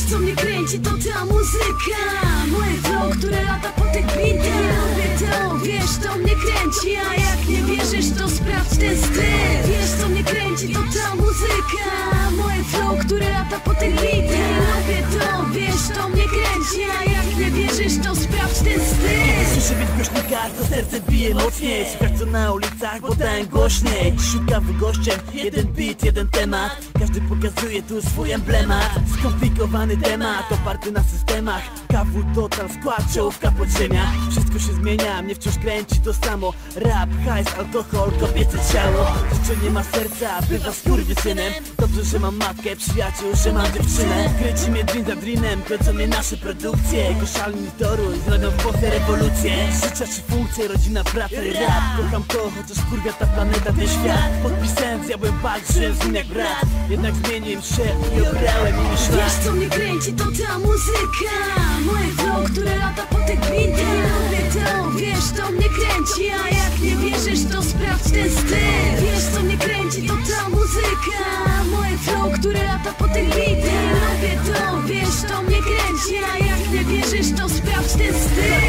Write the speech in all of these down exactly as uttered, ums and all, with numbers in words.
co mnie kręci, to ta muzyka. Moje flow, które lata po tych bitach. Lubię to, wiesz, to mnie kręci. A jak nie wierzysz, to sprawdź ten styl. Wiesz, co mnie kręci, to ta muzyka. Moje flow, które lata po tych bitach. Lubię to, wiesz, to mnie kręci. A jak nie wierzysz, to sprawdź ten styl. Słyszę być w głośnikach, to serce bije mocniej. Słuchać co na ulicach, bo dałem głośniej. Szukam gościem, jeden beat, jeden temat. Każdy pokazuje tu swój emblemat. Skomplikowany temat, oparty na systemach. K W total, skład, czołówka podziemia. Wszystko się zmienia, mnie wciąż kręci to samo. Rap, hajs, alkohol, kobiece ciało. Życzenie ma serca, bywa skurwysynem. Dobrze, że mam matkę, przyjaciół, że mam dziewczynę. Kręci mnie dream za dreamem, kręcą mnie nasze produkcje. Koszalni toruj, zrobią w Polsce rewolucję. Życia czy funkcje, rodzina, praca i rap. Kocham to, chociaż kurwa ta planeta, ten świat. Podpisałem z diabłem pakt, żyłem z nim jak brat. Jednak zmieniłem się i obrałem im szlak. Wiesz, co mnie kręci, to ta muzyka. Moje flow, które lata po tych bitach. Lubię to, wiesz, to mnie kręci. A jak nie wierzysz, to sprawdź ten styl. Wiesz, co mnie kręci, to ta muzyka. Moje flow, które lata po tych bitach. Lubię to, wiesz, to mnie kręci. A jak nie wierzysz, to sprawdź ten styl.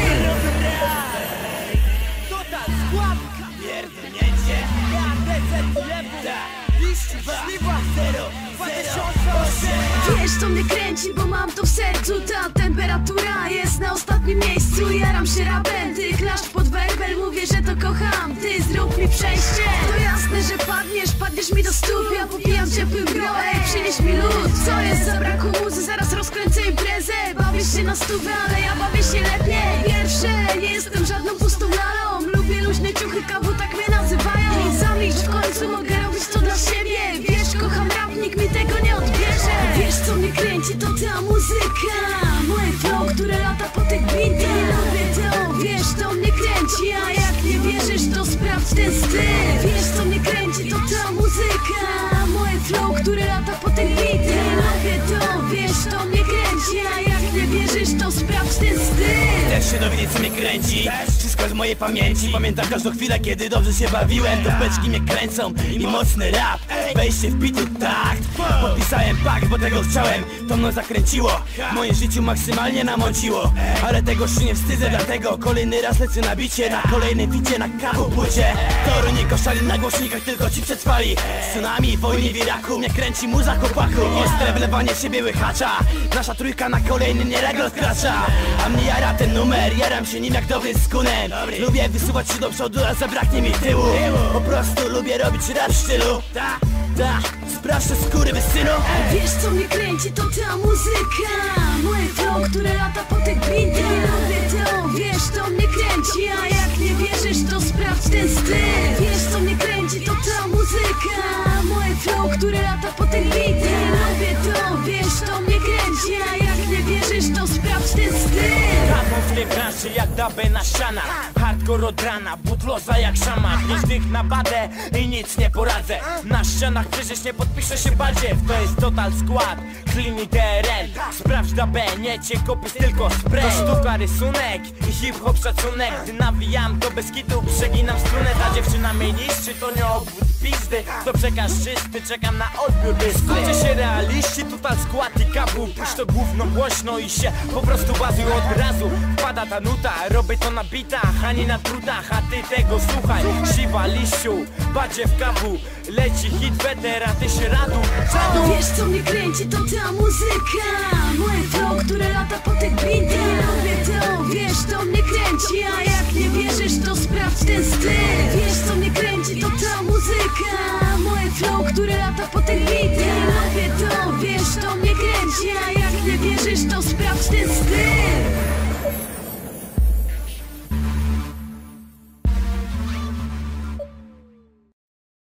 Total skład, pierdnięcie. Ja deset lewu, liści, śliwa, zero, dwa tysiące osiem. Wiesz, co mnie kręci, bo mam to w sercu. Ta temperatura jest na ostatnim miejscu. Jaram się rapem, ty klaszcz pod werbel. Mówię, że to kocham, ty zrób mi przejście. To jasne, że padniesz, padniesz mi do stóp. Ja popijam ciepłym gro, ej, przynieś mi lód. Co jest za braku muzy, zaraz rozkręcę imprezę. Bawisz się na stówę, ale ja bawię się lepiej. Pierwsze, nie jestem żadną pustą lalą. Lubię luźne ciuchy, K W tak mnie nazywają. I zamilcz, w końcu mogę robić to dla siebie. Wiesz, kocham rap, nikt mi tego nie odbierze. Wiesz, co mnie kręci, to ta muzyka. Moje flow, które lata po tych bitach. Lubię to, wiesz, to mnie kręci. A jak nie wierzysz, to sprawdź ten styl. Wiesz, co mnie kręci, to ta muzyka. Moje flow, które lata po tych bitach. Lubię to, wiesz, to mnie kręci. A jak nie wierzysz, to sprawdź ten styl. Chcesz się dowiedzieć, co mnie kręci? Wszystko z mojej pamięci. Pamiętam każdą chwilę, kiedy dobrze się bawiłem. To beczki mnie kręcą i mocny rap. Wejście w bitu takt. Podpisałem pakt, bo tego chciałem. To mną zakręciło, w moim życiu maksymalnie namąciło. Ale tego się nie wstydzę, dlatego kolejny raz lecę na bicie. Na kolejnym bicie, na K W płycie. Toru nie koszali na głośnikach, tylko ci przetrwali. Tsunami, wojny w Iraku, mnie kręci muza chłopaku. Ostre wlewanie siebie łychacza. Nasza trójka na kolejny nieregl odkracza. A mnie jara ten numer, jaram się nim jak dobrym skunem. Lubię wysuwać się do przodu, a zabraknie mi tyłu. Po prostu lubię robić rap w stylu. Ta, ta, sprawdź skóry synu. Wiesz, co mnie kręci, to ta muzyka. Moje flow, które lata po tych bitach. Lubię to, wiesz, to mnie kręci. A jak nie wierzysz, to sprawdź ten styl. Wiesz, co mnie kręci, to ta muzyka. Moje flow, które lata po tych bitach. Lubię to, wiesz, to mnie kręci. A jak nie wierzysz, to sprawdź ten styl. Kapą w tej branży jak dabę na ścianach. Hardcore od rana, butloza jak szama. Gnieźdych na badę i nic nie poradzę. Na ścianach przecież nie podpiszę się bardziej. To jest Total Skład, Clean D R L. Sprawdź dabę, nie cię kopisz, tylko spray. To sztuka, rysunek i hip-hop szacunek. Gdy nawijam to bez kitu, przeginam strunę. Ta dziewczyna mnie niszczy, to nie obwód pizdy. To przekaz czysty, czekam na odbiór bystry. Skupcie się realiści, Total Skład i K W. Puść to gówno głośno i się po prostu bazuj od razu. Wpada ta nuta, robię to na bitach, a nie na trudach. A ty tego słuchaj, siwa liściu, badzie w K W. Leci hit weter, a ty się radu, radu. Wiesz, co mnie kręci, to ta muzyka. Moje flow, które lata po